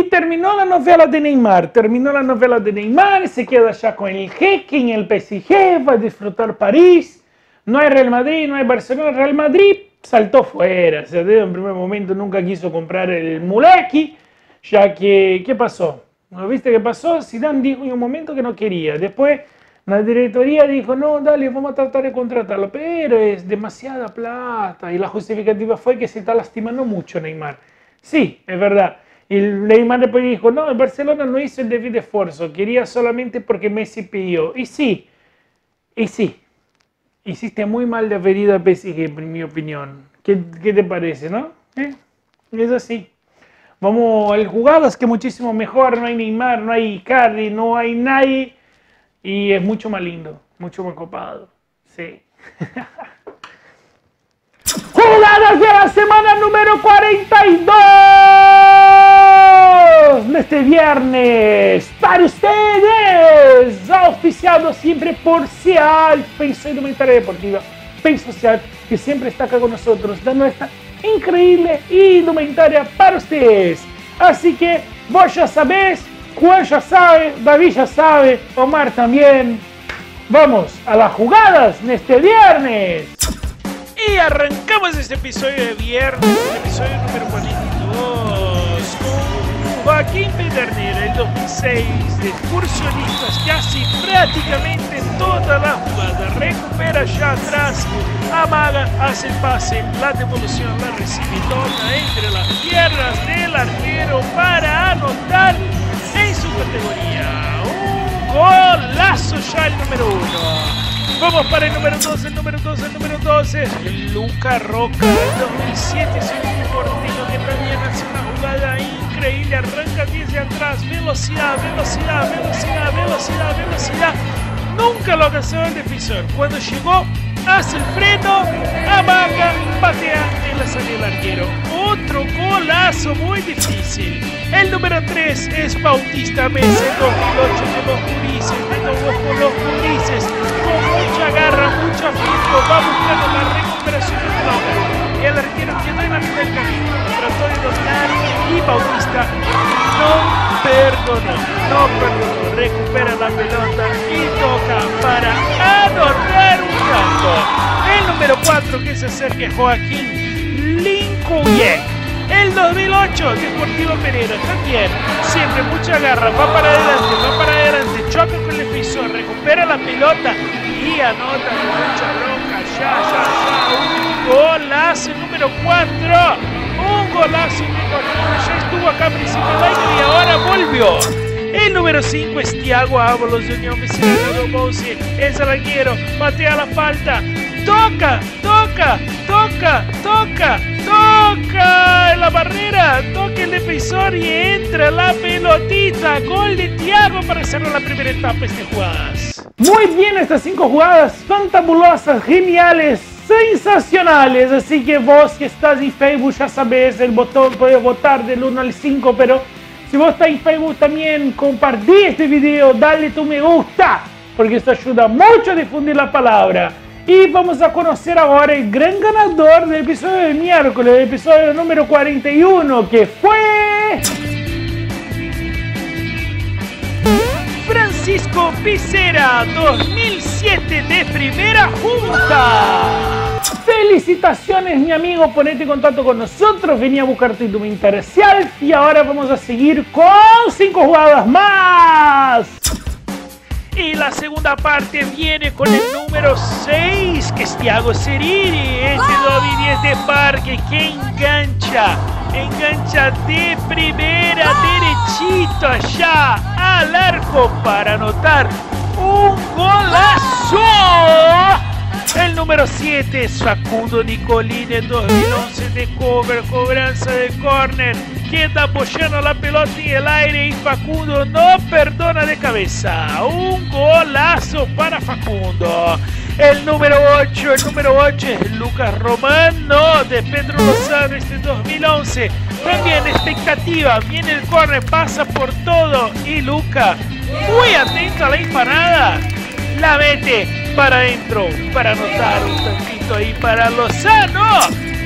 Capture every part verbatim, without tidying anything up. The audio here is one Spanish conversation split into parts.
terminó la novela de Neymar. Terminó la novela de Neymar, se queda ya con el jeque en el P S G, va a disfrutar París. No hay Real Madrid, no hay Barcelona. Real Madrid saltó fuera. O sea, desde un primer momento nunca quiso comprar el Muleki, ya que, ¿qué pasó? ¿No viste qué pasó? Zidane dijo en un momento que no quería. Después la directoría dijo, no, dale, vamos a tratar de contratarlo, pero es demasiada plata. Y la justificativa fue que se está lastimando mucho Neymar. Sí, es verdad. Y Neymar después dijo, no, el Barcelona no hizo el debido esfuerzo, quería solamente porque Messi pidió. Y sí, y sí, hiciste muy mal de haber ido a P S G, en mi opinión. ¿Qué, qué te parece, no? ¿Eh? Es así. Vamos al jugadas que muchísimo mejor, no hay Neymar, no hay Icardi, no hay nadie. Y es mucho más lindo, mucho más copado. Sí. Jugadas de la semana número cuarenta y dos de este viernes para ustedes, auspiciado siempre por SEAT, Penso Indumentaria Deportiva, Penso SEAT, que siempre está acá con nosotros dando esta increíble indumentaria para ustedes. Así que vos ya sabés, Juan ya sabe, David ya sabe, Omar también. Vamos a las jugadas de este viernes. Y arrancamos este episodio de viernes, el episodio número cuarenta y dos, con Joaquín Pedernera, el dos mil seis, de excursionistas, que hace prácticamente toda la jugada, recupera ya atrás, amaga, hace el pase, la devolución la recibe, toca entre las piernas del arquero para anotar en su categoría. Un golazo ya el número uno. Vamos para el número doce, el número doce, el número doce. Luca Roca, el dos mil siete, es un portero que también hace una jugada increíble. Arranca desde atrás, velocidad, velocidad, velocidad, velocidad, velocidad. Nunca lo alcanzó el defensor. Cuando llegó, hace el freno, amaga, patea en la salida del arquero. Otro golazo muy difícil. El número tres es Bautista Mesa, el dos mil ocho, de los Ulises, de los, los Ulises, con mucha garra, mucha fútbol, va buscando la recuperación de pelota. El arquero quedó en la mitad del camino, trató de dominar y Bautista no perdonó, no perdonó, recupera la pelota y toca para anotar un tanto. El número cuatro que se acerca es Joaquín Linkovic. El dos mil ocho, Deportivo Pereira, también, siempre mucha garra, va para adelante, va para adelante, choca con el defensor, recupera la pelota y anota con mucha bronca, ya, ya, ya, un golazo, el número cuatro, un golazo, ya estuvo acá a principio del año y ahora volvió. El número cinco es Thiago Ábalos de Unión Vecinal de Bose, es el arquero, patea la falta, toca, toca, toca, toca, toca en la barrera, toca el defensor y entra la pelotita. Gol de Thiago para cerrar la primera etapa de estas jugadas. Muy bien, estas cinco jugadas fantabulosas, geniales, sensacionales. Así que vos que estás en Facebook ya sabés, el botón puedes votar del uno al cinco, pero si vos estás en Facebook también, compartí este video, dale tu me gusta, porque esto ayuda mucho a difundir la palabra. Y vamos a conocer ahora el gran ganador del episodio de miércoles, el episodio número cuarenta y uno, que fue Francisco Picera, dos mil siete, de primera junta. Felicitaciones, mi amigo, ponete en contacto con nosotros, venía a buscar tu indumentaria Selfie y ahora vamos a seguir con cinco jugadas más. Y la segunda parte viene con el número seis, que es Thiago Cerini, este dos mil diez de Parque, que engancha, engancha de primera, derechito allá al arco para anotar un golazo. El número siete es Facundo Nicolini, en dos mil once, de cover, cobranza de córner, queda apoyando la pelota en el aire y Facundo no perdona de cabeza. Un golazo para Facundo. El número ocho, el número ocho es Lucas Romano, de Pedro Lozano, este dos mil once. También expectativa, viene el córner, pasa por todo y Lucas, muy atento a la disparada, la mete para adentro, para anotar un tantito ahí para Lozano.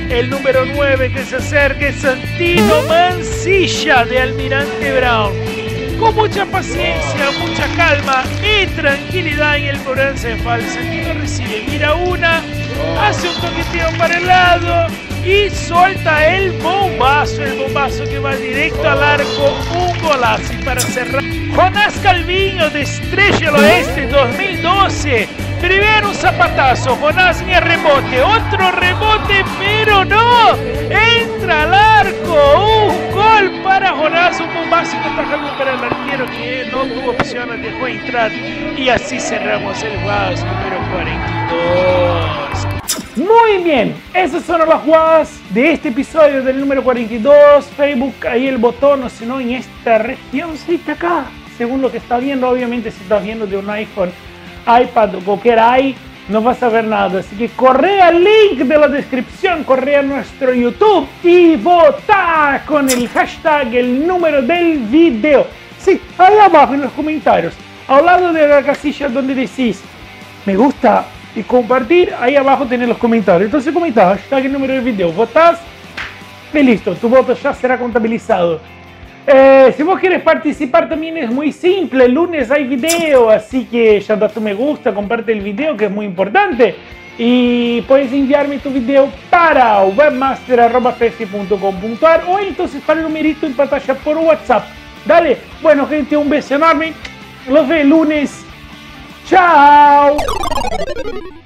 El número nueve que se acerca es Santino Mancilla de Almirante Brown. Con mucha paciencia, mucha calma y tranquilidad en el Morancefal, Santino recibe, mira una, hace un toqueteo para el lado y suelta el bombazo, el bombazo que va directo al arco, un golazo. Y para cerrar, Jonás Calviño de Estrella del Oeste dos mil doce. Primero un zapatazo, Jonás ni rebote, otro rebote, pero no, entra al arco, un gol para Jonás, un bombazo que atajando para el arquero que no tuvo opción, la dejó entrar y así cerramos el juego número cuarenta y dos. Muy bien, esas son las jugadas de este episodio del número cuarenta y dos. Facebook, ahí el botón, o si no, en esta regioncita acá, según lo que está viendo. Obviamente si estás viendo de un iPhone, iPad o cualquier ahí, no vas a ver nada. Así que corre al link de la descripción, corre a nuestro YouTube y vota con el hashtag, el número del video. Sí, ahí abajo en los comentarios, al lado de la casilla donde decís me gusta y compartir, ahí abajo tenés los comentarios. Entonces comenta hashtag el número del video, votás y listo, tu voto ya será contabilizado. Eh, si vos quieres participar también es muy simple, el lunes hay video, así que ya da tu me gusta, comparte el video que es muy importante. Y puedes enviarme tu video para webmaster arroba fesi punto com punto ar o entonces para el numerito en pantalla por WhatsApp. Dale, bueno gente, un beso enorme, los veo el lunes. ¡Chao!